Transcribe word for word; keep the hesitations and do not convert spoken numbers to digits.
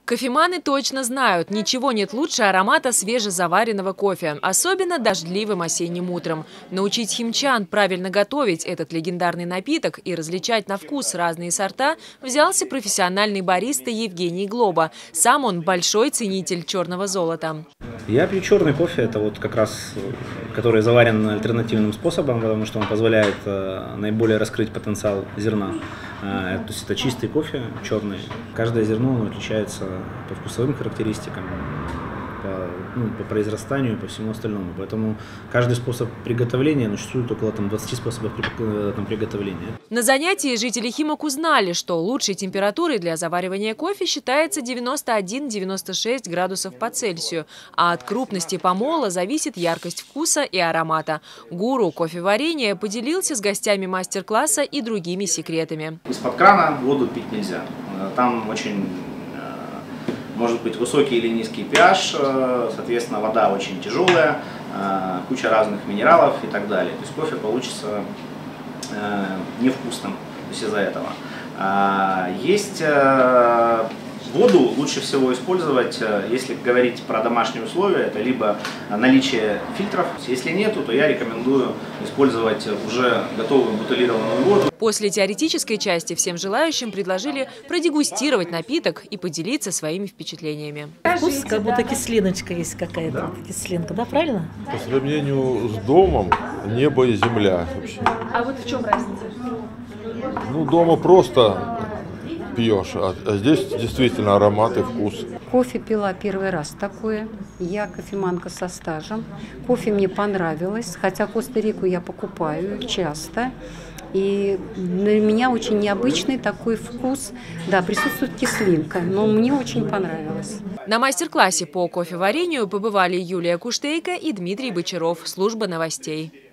Кофеманы точно знают, ничего нет лучше аромата свежезаваренного кофе, особенно дождливым осенним утром. Научить химчан правильно готовить этот легендарный напиток и различать на вкус разные сорта взялся профессиональный бариста Евгений Глоба. Сам он большой ценитель черного золота. Я пью черный кофе, это вот как раз, который заварен альтернативным способом, потому что он позволяет наиболее раскрыть потенциал зерна. То есть это чистый кофе, черный. Каждое зерно оно отличается по вкусовым характеристикам, по, ну, по произрастанию и по всему остальному. Поэтому каждый способ приготовления, ну, существует около там, двадцати способов там, приготовления. На занятии жители Химок узнали, что лучшей температурой для заваривания кофе считается девяносто один — девяносто шесть градусов по Цельсию, а от крупности помола зависит яркость вкуса и аромата. Гуру кофеварения поделился с гостями мастер-класса и другими секретами. Из-под крана воду пить нельзя. Там очень может быть высокий или низкий pH, соответственно, вода очень тяжелая, куча разных минералов и так далее. То есть кофе получится невкусным из-за этого. Есть воду лучше всего использовать, если говорить про домашние условия, это либо наличие фильтров. Если нету, то я рекомендую использовать уже готовую бутилированную воду. После теоретической части всем желающим предложили продегустировать напиток и поделиться своими впечатлениями. Вкус, как будто кислиночка есть какая-то. Да. Кислинка, да, правильно? По сравнению с домом небо и земля вообще. А вот в чем разница? Ну, дома просто пьешь, а, а здесь действительно аромат и вкус. Кофе пила первый раз такое. Я кофеманка со стажем. Кофе мне понравилось, хотя Коста-Рику я покупаю часто. И для меня очень необычный такой вкус. Да, присутствует кислинка, но мне очень понравилось. На мастер-классе по кофеварению побывали Юлия Куштейко и Дмитрий Бочаров, служба новостей.